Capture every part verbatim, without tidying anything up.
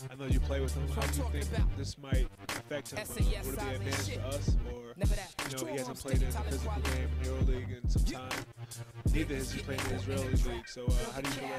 I know you play with him. How do you think this might affect him? Uh, would it be an advantage to us, or you know, he hasn't played in a physical game in the Euroleague in some time. Neither has he played in the Israeli league. So uh, how do you feel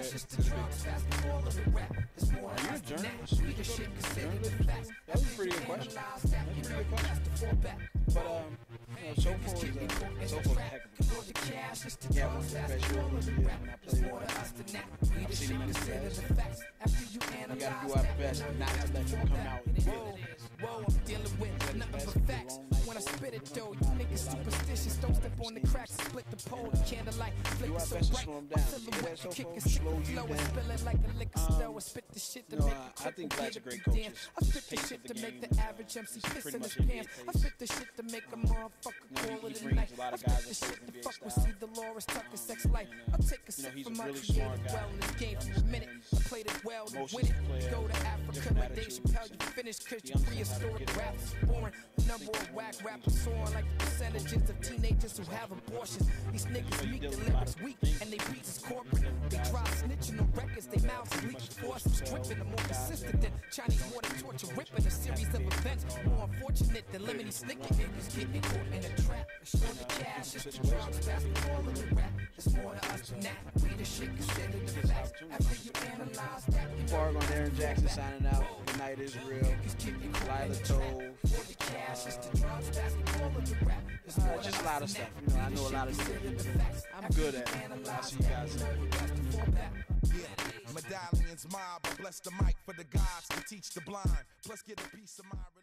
that? Are you a journalist? journalist? That was a pretty good question. That's a pretty good question. But um, you know, so far is a so far a heck of a player. Yeah, one of the best Euroleague players when I played with him. I've seen him in the best. We gotta do our best not to let him come out and kill it. Whoa, I'm dealing with nothing but facts. When I spit it though, you niggas superstitious. Don't step on the cracks, split the pole, the candlelight, flicker so bright. My silhouette, kick a sick flow and spill it like a liquor store. Spit the shit to No, make uh, it I think quick, Black's a get great it coach. down. I spit the shit to make the average M C piss in his pants. I spit the shit to make a motherfucker call it a night. I spit the shit to fuck with C. Dolores Tucker, sex life. I take a sip from my creative well in this game for a minute. I played it well to win it. Go to Africa like Dave Chappelle, you finish Christian prehistoric rap is boring. The number of whack rappers soaring like the percentages of teenagers who have abortions. These niggas meet the lyrics weak and they beats is corporate. They try snitching on records, they mouths leak forces dripping. I'm more consistent than Chinese water torture ripping. A series of events more unfortunate than lemony snicket. Niggas getting caught in a trap. It's for the cash, it's the drugs, basketball, and the rap. It's more to us than that. We the shit considered the facts. After you analyze that, Pargo and Aaron Jackson signing out. Good night, Israel. Lila Tove. Uh, just a lot of stuff. You know, I know a lot of stuff. I'm good at it. I'll see you guys soon. Yeah, medallions mob. I bless the mic for the gods to teach the blind. Plus get a piece of my